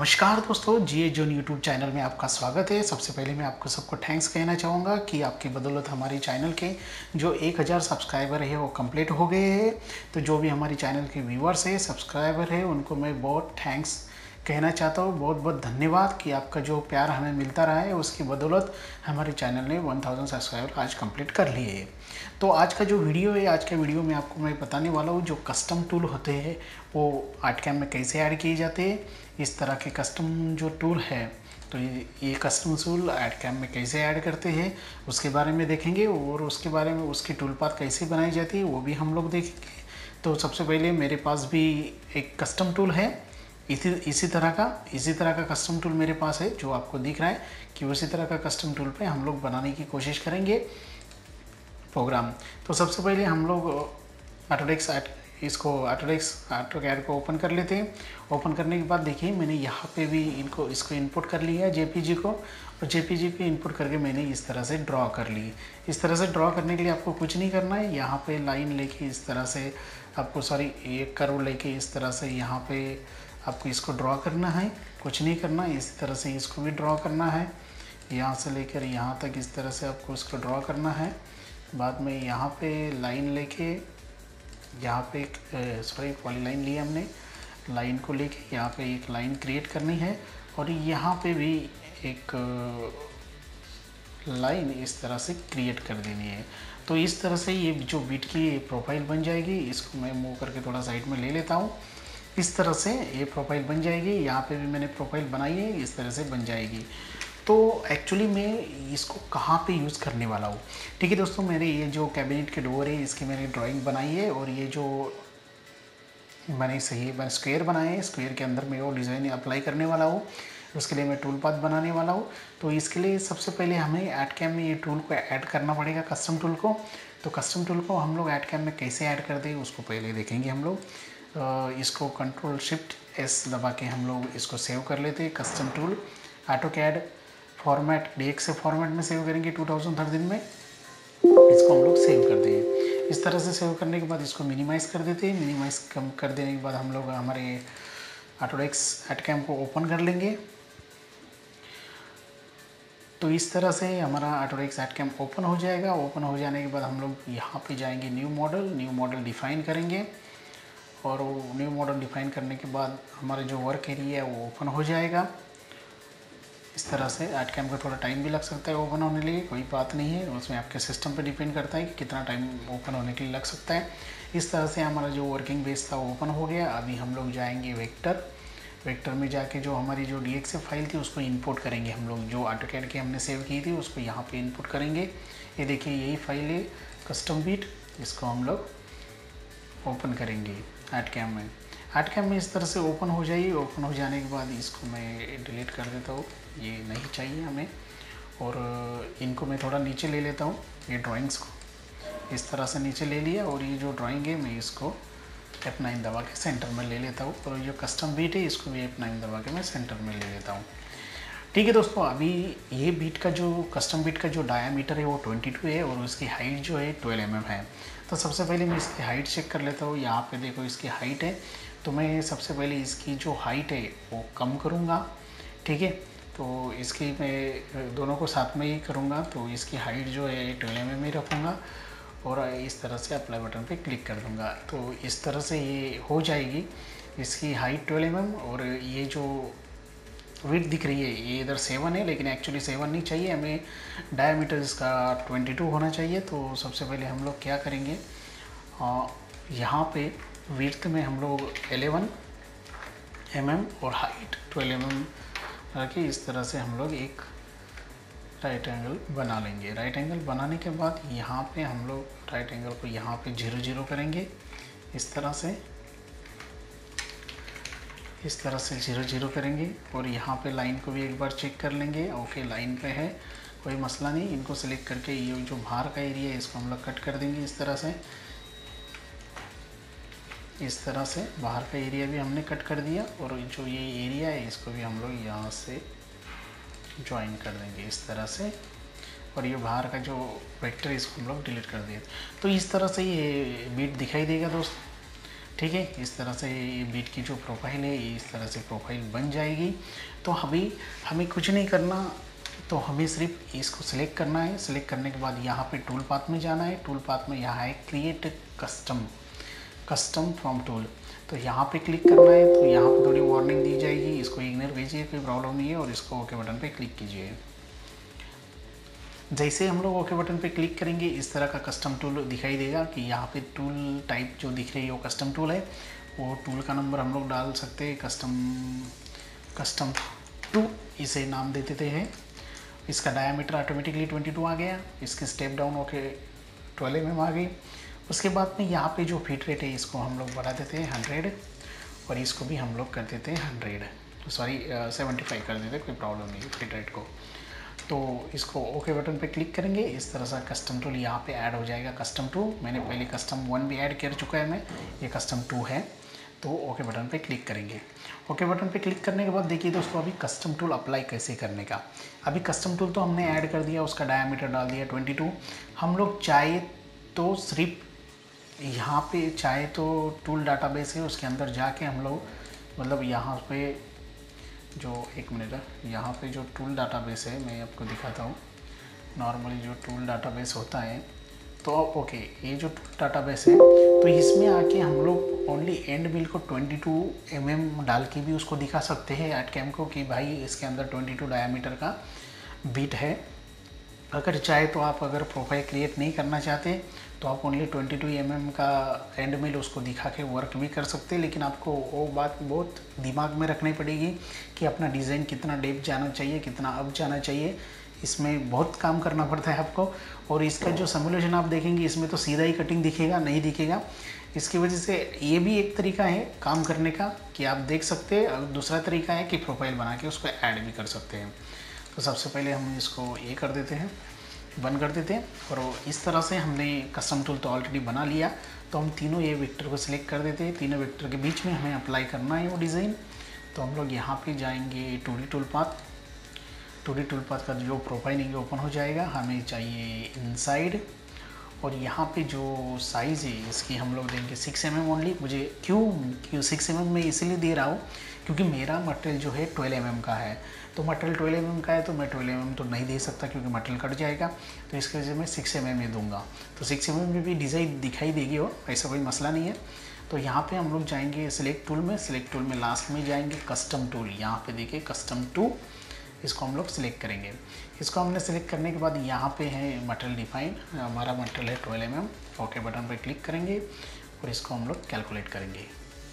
नमस्कार दोस्तों, जिए जोन यूट्यूब चैनल में आपका स्वागत है। सबसे पहले मैं आपको सबको थैंक्स कहना चाहूँगा कि आपकी बदौलत हमारे चैनल के जो 1000 सब्सक्राइबर है वो कंप्लीट हो गए हैं। तो जो भी हमारे चैनल के व्यूअर्स है, सब्सक्राइबर है, उनको मैं बहुत थैंक्स कहना चाहता हूँ। बहुत बहुत धन्यवाद कि आपका जो प्यार हमें मिलता रहा है, उसकी बदौलत हमारे चैनल ने 1000 सब्सक्राइबर आज कंप्लीट कर लिए हैं। तो आज का जो वीडियो है, आज के वीडियो में आपको मैं बताने वाला हूँ जो कस्टम टूल होते हैं वो आर्टकैम में कैसे ऐड किए जाते हैं। इस तरह के कस्टम जो टूल है, तो ये कस्टम टूल आर्टकैम में कैसे ऐड करते हैं उसके बारे में देखेंगे, और उसके बारे में उसकी टूल पाथ कैसे बनाई जाती है वो भी हम लोग देखेंगे। तो सबसे पहले मेरे पास भी एक कस्टम टूल है, इसी तरह का कस्टम टूल मेरे पास है जो आपको दिख रहा है कि उसी तरह का कस्टम टूल पे हम लोग बनाने की कोशिश करेंगे प्रोग्राम। तो सबसे पहले हम लोग ऑटोकैड को ओपन कर लेते हैं। ओपन करने के बाद देखिए मैंने यहाँ पे भी इसको इनपुट कर लिया है जेपीजी को, और जेपीजी पे इनपुट करके मैंने इस तरह से ड्रॉ कर ली। इस तरह से ड्रॉ करने के लिए आपको कुछ नहीं करना है। यहाँ पे लाइन लेके इस तरह से आपको एक कर्व लेके इस तरह से यहाँ पे आपको इसको ड्रॉ करना है, कुछ नहीं करना। इसी तरह से इसको भी ड्रॉ करना है, यहाँ से लेकर यहाँ तक इस तरह से आपको इसको ड्रॉ करना है। बाद में यहाँ पे लाइन लेके यहाँ पे एक पॉलीलाइन लिया हमने, लाइन को लेके यहाँ पे एक लाइन क्रिएट करनी है, और यहाँ पे भी एक लाइन इस तरह से क्रिएट कर देनी है। तो इस तरह से ये जो बीट की प्रोफाइल बन जाएगी। इसको मैं मूव करके थोड़ा साइड में ले लेता हूँ। इस तरह से ये प्रोफाइल बन जाएगी। यहाँ पे भी मैंने प्रोफाइल बनाई है, इस तरह से बन जाएगी। तो एक्चुअली मैं इसको कहाँ पे यूज़ करने वाला हूँ, ठीक है दोस्तों। मेरे ये जो कैबिनेट के डोर है इसकी मैंने ड्राइंग बनाई है, और ये जो मैंने स्क्वायर बनाए हैं, स्क्वायर के अंदर मैं वो डिज़ाइन अप्लाई करने वाला हूँ। उसके लिए मैं टूल पाथ बनाने वाला हूँ। तो इसके लिए सबसे पहले हमें आर्टकैम में ये टूल को ऐड करना पड़ेगा, कस्टम टूल को। तो कस्टम टूल को हम लोग आर्टकैम में कैसे ऐड कर दें उसको पहले देखेंगे हम लोग। इसको Ctrl+Shift+S दबा के हम लोग इसको सेव कर लेते हैं। Custom tool AutoCAD format DXF format में सेव करेंगे 2013 में। इसको हम लोग सेव कर देंगे। इस तरह से सेव करने के बाद इसको मिनिमाइज़ कर देते हैं। मिनिमाइज़ कम कर देने के बाद हम लोग हमारे ऑटोडेस्क आर्टकैम को ओपन कर लेंगे। तो इस तरह से हमारा ऑटोडेस्क आर्टकैम ओपन हो जाएगा। ओपन हो जाने के बाद हम लोग यहाँ पे जाएंगे न्यू मॉडल डिफ़ाइन करेंगे, और न्यू मॉडल डिफ़ाइन करने के बाद हमारा जो वर्क एरिया है वो ओपन हो जाएगा। इस तरह से आर्टकैम का थोड़ा टाइम भी लग सकता है ओपन होने के लिए, कोई बात नहीं है। उसमें आपके सिस्टम पे डिपेंड करता है कि कितना टाइम ओपन होने के लिए लग सकता है। इस तरह से हमारा जो वर्किंग बेस था वो ओपन हो गया। अभी हम लोग जाएंगे वेक्टर में जाके जो हमारी जो DXF फाइल थी उसको इंपोर्ट करेंगे। हम लोग जो ऑटोकैड की हमने सेव की थी उसको यहाँ पे इंपोर्ट करेंगे। ये देखिए यही फाइल है कस्टम बीट, इसको हम लोग ओपन करेंगे आर्टकैम में। आर्टकैम में इस तरह से ओपन हो जाइए। ओपन हो जाने के बाद इसको मैं डिलीट कर देता हूँ, ये नहीं चाहिए हमें। और इनको मैं थोड़ा नीचे ले लेता हूँ, ये ड्राइंग्स को इस तरह से नीचे ले लिया। और ये जो ड्राइंग है मैं इसको F9 दबा के सेंटर में ले लेता हूँ, और जो कस्टम बीट है इसको भी F9 दबा के मैं सेंटर में ले लेता हूँ। ठीक है दोस्तों, अभी ये बीट का जो कस्टम बीट का जो डायामीटर है वो 22 है, और उसकी हाइट जो है 12 mm है। तो सबसे पहले मैं इसकी हाइट चेक कर लेता हूँ। यहाँ पे देखो इसकी हाइट है, तो मैं सबसे पहले इसकी जो हाइट है वो कम करूँगा, ठीक है। तो इसकी मैं दोनों को साथ में ही करूँगा। तो इसकी हाइट जो है 12 mm ही रखूँगा, और इस तरह से अप्लाई बटन पे क्लिक कर दूँगा। तो इस तरह से ये हो जाएगी इसकी हाइट 12 mm। और ये जो विड्थ दिख रही है ये इधर 7 है, लेकिन एक्चुअली 7 नहीं चाहिए हमें, डायमीटर इसका 22 होना चाहिए। तो सबसे पहले हम लोग क्या करेंगे, यहाँ पे विड्थ में हम लोग 11 mm और हाइट 12 mm रखिए। इस तरह से हम लोग एक राइट एंगल बना लेंगे। राइट एंगल बनाने के बाद यहाँ पे हम लोग राइट एंगल को यहाँ पे 0 0 करेंगे, इस तरह से 0 0 करेंगे। और यहाँ पे लाइन को भी एक बार चेक कर लेंगे। ओके, लाइन पे है, कोई मसला नहीं। इनको सेलेक्ट करके ये जो बाहर का एरिया है इसको हम लोग कट कर देंगे इस तरह से। बाहर का एरिया भी हमने कट कर दिया, और जो ये एरिया है इसको भी हम लोग यहाँ से ज्वाइन कर देंगे इस तरह से। और ये बाहर का जो वेक्टर है इसको हम लोग डिलीट कर दिए। तो इस तरह से ये बीट दिखाई देगा दोस्तों। ठीक है, इस तरह से ये बीट की जो प्रोफाइल है इस तरह से प्रोफाइल बन जाएगी। तो अभी हमें कुछ नहीं करना, तो हमें सिर्फ इसको सिलेक्ट करना है। सिलेक्ट करने के बाद यहाँ पे टूल पाथ में जाना है। टूल पाथ में यहाँ है क्रिएट कस्टम फ्रॉम टूल, तो यहाँ पे क्लिक करना है। तो यहाँ पे थोड़ी वार्निंग दी जाएगी, इसको इग्नोर कीजिए, कोई प्रॉब्लम नहीं है, और इसको ओके बटन पे क्लिक कीजिए। जैसे हम लोग ओके बटन पे क्लिक करेंगे इस तरह का कस्टम टूल दिखाई देगा कि यहाँ पे टूल टाइप जो दिख रही है वो कस्टम टूल है। वो टूल का नंबर हम लोग डाल सकते हैं, कस्टम 2 इसे नाम दे देते हैं। इसका डायामीटर ऑटोमेटिकली 22 आ गया। इसकी स्टेप डाउन ओके 12 mm आ गई। उसके बाद में यहाँ पे जो फिट रेट है इसको हम लोग बढ़ा देते हैं 100, और इसको भी हम लोग कर देते हैं 100, सॉरी 75 कर देते हैं, कोई प्रॉब्लम नहीं है फिट रेट को। तो इसको ओके बटन पे क्लिक करेंगे, इस तरह से कस्टम टूल यहाँ पे ऐड हो जाएगा। कस्टम 2 मैंने पहले कस्टम 1 भी ऐड कर चुका है मैं, ये कस्टम 2 है। तो ओके बटन पे क्लिक करेंगे। ओके बटन पे क्लिक करने के बाद देखिए दोस्तों अभी कस्टम टूल अप्लाई कैसे करने का। अभी कस्टम टूल तो हमने ऐड कर दिया, उसका डायामीटर डाल दिया 22। हम लोग चाहे तो सिर्फ यहाँ पे चाहे तो टूल डाटाबेस है उसके अंदर जाके हम लोग मतलब यहाँ पे जो एक मिनट है, यहाँ पे जो टूल डाटाबेस है मैं आपको दिखाता हूँ। नॉर्मली जो टूल डाटाबेस होता है तो ओके, ये जो टूल डाटाबेस है तो इसमें आके हम लोग ओनली एंड मिल को 22 mm डाल के भी उसको दिखा सकते हैं एटकैम को कि भाई इसके अंदर 22 डायामीटर का बीट है। अगर चाहे तो आप अगर प्रोफाइल क्रिएट नहीं करना चाहते तो आप ओनली 22 mm का एंड मिल उसको दिखा के वर्क भी कर सकते हैं, लेकिन आपको वो बात बहुत दिमाग में रखनी पड़ेगी कि अपना डिज़ाइन कितना डेप्थ जाना चाहिए, कितना अप जाना चाहिए। इसमें बहुत काम करना पड़ता है आपको। और इसका जो सिमुलेशन आप देखेंगे इसमें तो सीधा ही कटिंग दिखेगा, नहीं दिखेगा। इसकी वजह से ये भी एक तरीका है काम करने का कि आप देख सकते हैं, और दूसरा तरीका है कि प्रोफाइल बना के उसको ऐड भी कर सकते हैं। तो सबसे पहले हम इसको ये कर देते हैं, बंद कर देते हैं। और इस तरह से हमने कस्टम टूल तो ऑलरेडी बना लिया, तो हम तीनों ये वेक्टर को सिलेक्ट कर देते हैं। तीनों वेक्टर के बीच में हमें अप्लाई करना है वो डिज़ाइन। तो हम लोग यहाँ पे जाएंगे 2D tool path. 2D tool path का जो प्रोफाइलिंग ओपन हो जाएगा, हमें चाहिए इनसाइड, और यहाँ पे जो साइज़ है इसकी हम लोग देंगे 6 mm ओनली। मुझे क्यों 6 mm मैं इसीलिए दे रहा हूँ क्योंकि मेरा मटेरियल जो है 12 mm का है। तो मटेरियल 12 mm का है तो मैं 12 mm तो नहीं दे सकता क्योंकि मटेरियल कट जाएगा, तो इसकी वजह से मैं 6 mm में दूंगा। तो 6 mm में भी डिज़ाइन दिखाई देगी हो, ऐसा कोई मसला नहीं है। तो यहाँ पे हम लोग जाएंगे सिलेक्ट टूल में। सिलेक्ट टूल में लास्ट में जाएंगे कस्टम टूल, यहाँ पे देखिए कस्टम 2, इसको हम लोग सिलेक्ट करेंगे। इसको हमने सिलेक्ट करने के बाद यहाँ पे है मटेरियल डिफाइन, हमारा मटेरियल है 12 mm। ओके बटन पे क्लिक करेंगे और इसको हम लोग कैलकुलेट करेंगे।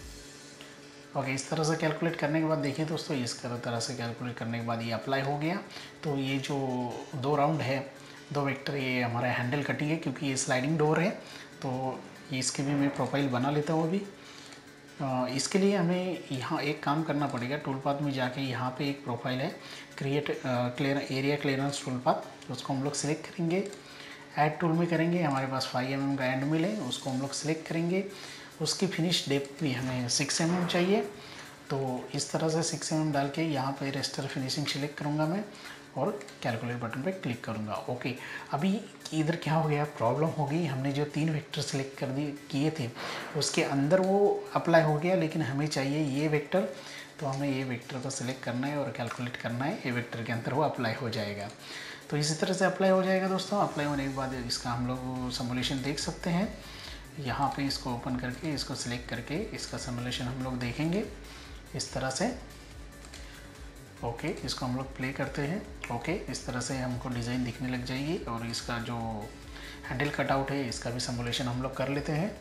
ओके, इस तरह से कैलकुलेट करने के बाद देखिए दोस्तों, इस तरह से कैलकुलेट करने के बाद ये अप्लाई हो गया। तो ये जो 2 राउंड है, 2 वेक्टर, ये हमारा हैंडल कटिंग है क्योंकि ये स्लाइडिंग डोर है। तो इसकी भी मैं प्रोफाइल बना लेता हूँ अभी। इसके लिए हमें यहाँ एक काम करना पड़ेगा, टूल पाथ में जाके यहाँ पे एक प्रोफाइल है create area clearance tool path, उसको हम लोग सिलेक्ट करेंगे। ऐड टूल में करेंगे, हमारे पास 5 mm का एंड मिल है, उसको हम लोग सिलेक्ट करेंगे। उसकी फिनिश डेप्थ भी हमें 6 mm चाहिए। तो इस तरह से 6 mm डाल के यहाँ पे रेस्टर फिनिशिंग सिलेक्ट करूँगा मैं और कैलकुलेट बटन पे क्लिक करूँगा। ओके, अभी इधर क्या हो गया, प्रॉब्लम हो गई। हमने जो 3 वेक्टर सिलेक्ट कर दिए किए थे उसके अंदर वो अप्लाई हो गया, लेकिन हमें चाहिए ये वेक्टर। तो हमें ये वेक्टर को सिलेक्ट करना है और कैलकुलेट करना है, ये वेक्टर के अंदर वो अप्लाई हो जाएगा। तो इसी तरह से अप्लाई हो जाएगा दोस्तों। अप्लाई होने के बाद इसका हम लोग सिमुलेशन देख सकते हैं। यहाँ पे इसको ओपन करके इसको सिलेक्ट करके इसका सिमुलेशन हम लोग देखेंगे इस तरह से। ओके, इसको हम लोग प्ले करते हैं। ओके, इस तरह से हमको डिज़ाइन दिखने लग जाएगी। और इसका जो हैंडल कटआउट है इसका भी सिमुलेशन हम लोग कर लेते हैं,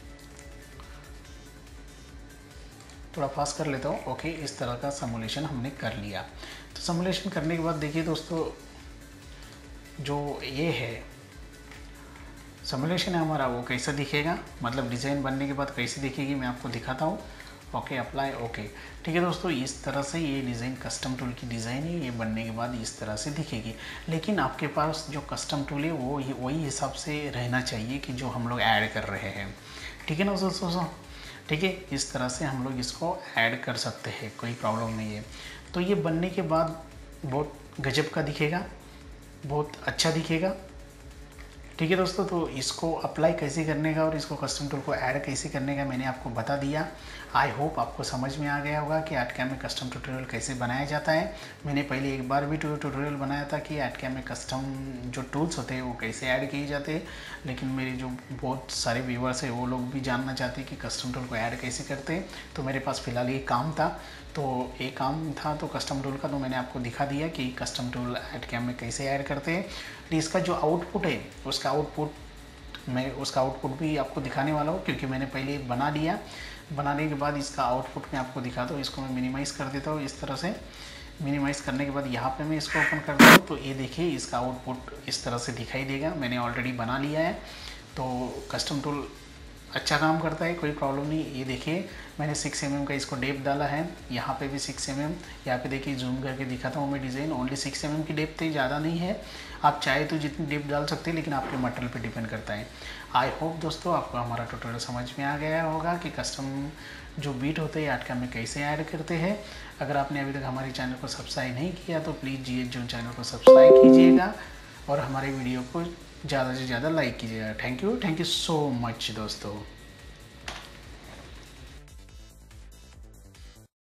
थोड़ा फास्ट कर लेता हूँ। ओके, इस तरह का सिमुलेशन हमने कर लिया। तो सिमुलेशन करने के बाद देखिए दोस्तों, जो ये है सिमुलेशन है हमारा, वो कैसा दिखेगा, मतलब डिज़ाइन बनने के बाद कैसी दिखेगी मैं आपको दिखाता हूँ। Okay, apply. ओके, ठीक है दोस्तों, इस तरह से ये डिज़ाइन कस्टम टूल की डिज़ाइन है। ये बनने के बाद इस तरह से दिखेगी, लेकिन आपके पास जो कस्टम टूल है वो वही हिसाब से रहना चाहिए कि जो हम लोग ऐड कर रहे हैं। ठीक है ना दोस्तों, ठीक है, इस तरह से हम लोग इसको ऐड कर सकते हैं, कोई प्रॉब्लम नहीं है। तो ये बनने के बाद बहुत गजब का दिखेगा, बहुत अच्छा दिखेगा। ठीक है दोस्तों, तो इसको अप्लाई कैसे करने का और इसको कस्टम टूल को ऐड कैसे करने का मैंने आपको बता दिया। आई होप आपको समझ में आ गया होगा कि AutoCAD में कस्टम ट्यूटोरियल कैसे बनाया जाता है। मैंने पहले एक बार भी ट्यूटोरियल बनाया था कि AutoCAD में कस्टम जो टूल्स होते हैं वो कैसे ऐड किए जाते हैं, लेकिन मेरे जो बहुत सारे व्यूअर्स हैं वो लोग भी जानना चाहते हैं कि कस्टम टूल को ऐड कैसे करते हैं। तो मेरे पास फ़िलहाल ये काम था, तो एक काम था तो कस्टम टूल का, तो मैंने आपको दिखा दिया कि कस्टम टूल AutoCAD में कैसे ऐड करते हैं। इसका जो आउटपुट है उसका आउटपुट भी आपको दिखाने वाला हूँ, क्योंकि मैंने पहले बना लिया। बनाने के बाद इसका आउटपुट मैं आपको दिखाता हूँ। इसको मैं मिनिमाइज़ कर देता हूँ इस तरह से। मिनिमाइज़ करने के बाद यहाँ पे मैं इसको ओपन करता हूँ, तो ये देखिए इसका आउटपुट इस तरह से दिखाई देगा। मैंने ऑलरेडी बना लिया है, तो कस्टम टूल अच्छा काम करता है, कोई प्रॉब्लम नहीं। ये देखिए मैंने 6 mm का इसको डेप्थ डाला है, यहाँ पे भी 6 mm। यहाँ पे देखिए जूम करके दिखाता हूँ मैं डिज़ाइन, ओनली 6 mm की डेप्थ है, ज़्यादा नहीं है। आप चाहे तो जितनी डेप्थ डाल सकते हैं, लेकिन आपके मटेरियल पे डिपेंड करता है। आई होप दोस्तों आपको हमारा ट्यूटोरियल समझ में आ गया होगा कि कस्टम जो बीट होते हैं AutoCAD में कैसे ऐड करते हैं। अगर आपने अभी तक हमारे चैनल को सब्सक्राइब नहीं किया तो प्लीज़ GH Zone चैनल को सब्सक्राइब कीजिएगा और हमारे वीडियो को ज़्यादा से ज़्यादा लाइक कीजिएगा। थैंक यू सो मच दोस्तों।